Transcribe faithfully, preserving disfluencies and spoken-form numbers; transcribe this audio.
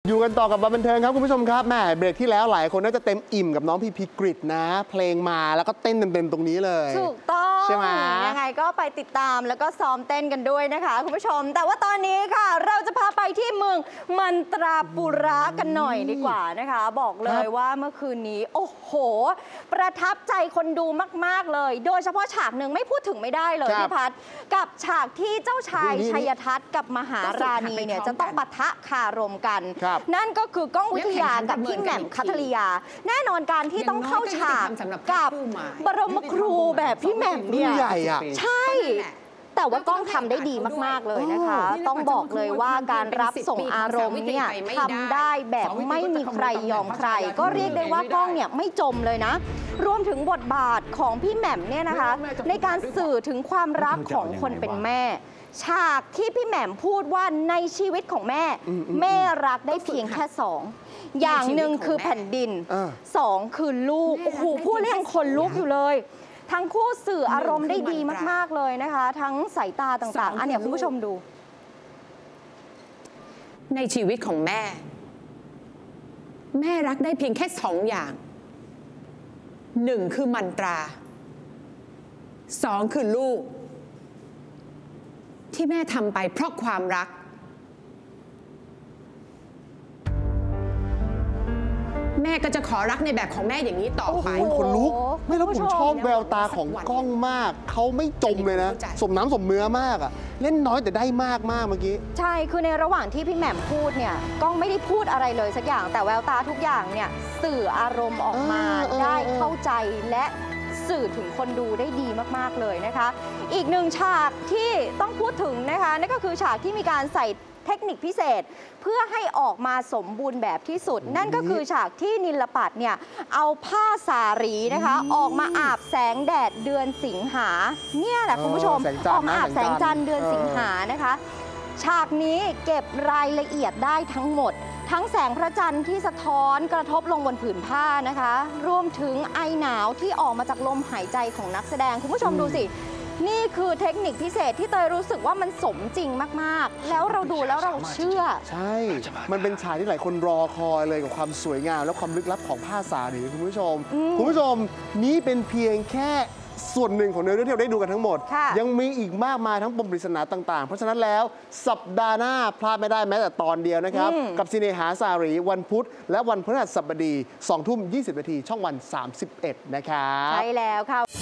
อยู่กันต่อกับบันเทิงครับคุณผู้ชมครับแม่เบรกที่แล้วหลายคนน่าจะเต็มอิ่มกับน้องพีพีกริดนะเพลงมาแล้วก็เต้นเต็มๆตรงนี้เลยถูกต้องใช่ไหมยังไงก็ไปติดตามแล้วก็ซ้อมเต้นกันด้วยนะคะคุณผู้ชมแต่ว่าตอนนี้ค่ะเราจะพาไปที่เมืองมันตราปุระกันหน่อยดีกว่านะคะบอกเลยว่าเมื่อคืนนี้โอ้โหประทับใจคนดูมากๆเลยโดยเฉพาะฉากหนึ่งไม่พูดถึงไม่ได้เลยพี่พัดกับฉากที่เจ้าชายชัยทัศน์กับมหาราณีเนี่ยจะต้องปะทะคารมกันนั่นก็คือก้องวิทยากับพี่แหม่มคัทริยาแน่นอนการที่ต้องเข้าฉากกับบรมครูแบบพี่แหม่มเนี่ยใช่แต่ว่าก้องทำได้ดีมากๆเลยนะคะต้องบอกเลยว่าการรับส่งอารมณ์เนี่ยทำได้แบบไม่มีใครยอมใครก็เรียกได้ว่าก้องเนี่ยไม่จมเลยนะรวมถึงบทบาทของพี่แหม่มเนี่ยนะคะในการสื่อถึงความรักของคนเป็นแม่ฉากที่พี่แหม่มพูดว่าในชีวิตของแม่แม่รักได้เพียงแค่สองอย่างหนึ่งคือแผ่นดินสองคือลูกโอ้โหพูดเรื่องคนลุกอยู่เลยทั้งคู่สื่ออารมณ์ได้ดีมากๆเลยนะคะทั้งสายตาต่างๆอันนี้คุณผู้ชมดูในชีวิตของแม่แม่รักได้เพียงแค่สองอย่างหนึ่งคือมันตราสองคือลูกที่แม่ทำไปเพราะความรักแม่ก็จะขอรักในแบบของแม่อย่างนี้ต่อไปคนลุกไม่แล้วผมชอบแววตาของก้องมากเขาไม่จมเลยนะสมน้ำสมเนื้อมากอะเล่นน้อยแต่ได้มากมากเมื่อกี้ใช่คือในระหว่างที่พี่แหม่มพูดเนี่ยก้องไม่ได้พูดอะไรเลยสักอย่างแต่แววตาทุกอย่างเนี่ยสื่ออารมณ์ออกมาได้เข้าใจและสื่อถึงคนดูได้ดีมากๆเลยนะคะอีกหนึ่งฉากที่ต้องพูดถึงนะคะนั่นก็คือฉากที่มีการใส่เทคนิคพิเศษเพื่อให้ออกมาสมบูรณ์แบบที่สุดนั่นก็คือฉากที่นิลปัตเนี่ยเอาผ้าสารีนะคะออกมาอาบแสงแดดเดือนสิงหาเนี่ยแหละคุณผู้ชมออกมาอาบแสงจันทร์เดือนสิงหานะคะฉากนี้เก็บรายละเอียดได้ทั้งหมดทั้งแสงพระจันทร์ที่สะท้อนกระทบลงบนผืนผ้านะคะรวมถึงไอหนาวที่ออกมาจากลมหายใจของนักแสดงคุณผู้ชมดูสินี่คือเทคนิคพิเศษที่เตยรู้สึกว่ามันสมจริงมากๆแล้วเราดูแล้วเราเชื่อใช่มันเป็นฉากที่หลายคนรอคอยเลยกับความสวยงามและความลึกลับของผ้าสารีคุณผู้ชมคุณผู้ชมนี่เป็นเพียงแค่ส่วนหนึ่งของเนื้อเรื่องที่เราได้ดูกันทั้งหมดยังมีอีกมากมายทั้งปมปริศนาต่างๆเพราะฉะนั้นแล้วสัปดาห์หน้าพลาดไม่ได้แม้แต่ตอนเดียวนะครับกับซิเนหาสารีวันพุธและวันพฤหัสบดีสองทุ่มยี่สิบนาทีช่องวันสามสิบเอ็ดนะครับใช่แล้วค่ะ